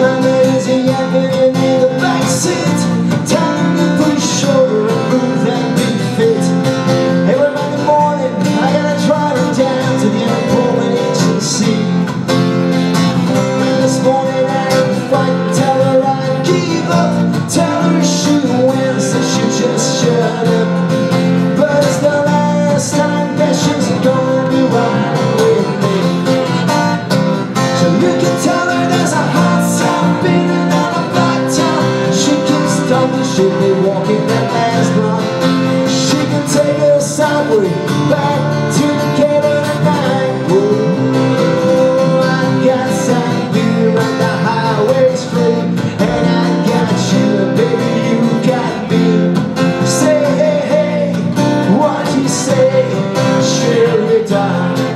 My lazy yapping in the backseat, time to push shoulder and move that big fit. Every Monday morning I gotta drive her down to the airport agency. And this morning I had to fight, tell her I'd give up, tell her she wins, that she just shut up. But it's the last time that she's gonna be right with me. So you can tell her there's a hot sun beating on a black top. She keeps talking, she'll be walking that last block. She can take her subway back to Decatur tonight. Oh, I got some beer and the highway's free, and I got you, and baby you got me. Say hey hey, what you say, Sherry darling.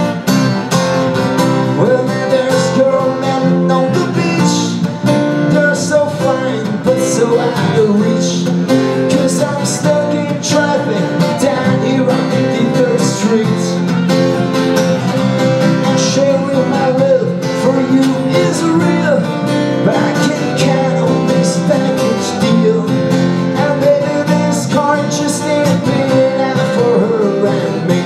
Well now there's a girl landing on the beach. They're so fine but so out of reach, 'cause I'm stuck in traffic down here on 53rd Street. Now Sherry, my love for you is real, but I can't count on this package deal. And baby this car just ain't big enough for her and me.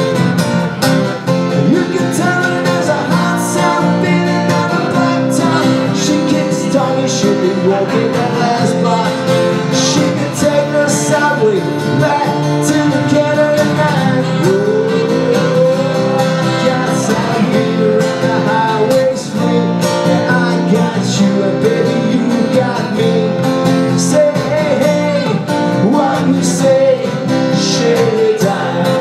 You can tell her there's a hot sound beating on a black top. She keeps talking, she'll be walking that last block. She can take her subway back to Decatur tonight. Oh, I got some beer and the highway's free, and I got you, and baby you got me. Say hey hey, what you say, Sherry darling.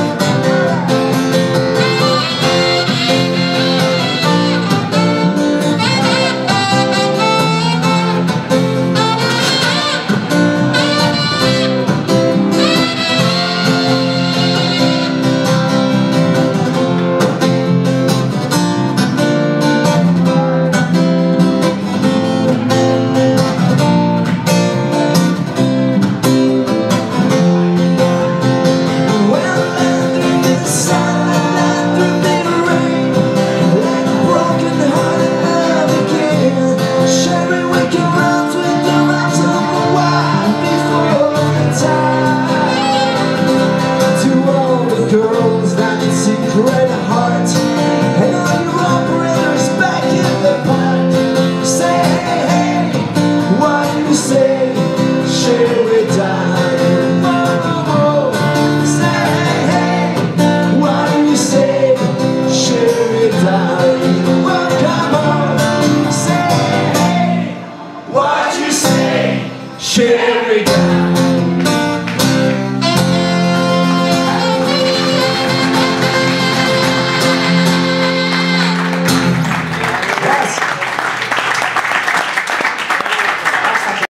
Girls that can see great heart, and all your operators back in the park. Say hey hey, what you say, Sherry darling. Oh, oh. Say hey hey, what you say, Sherry darling. Well come on, say hey hey, what you say, Sherry darling.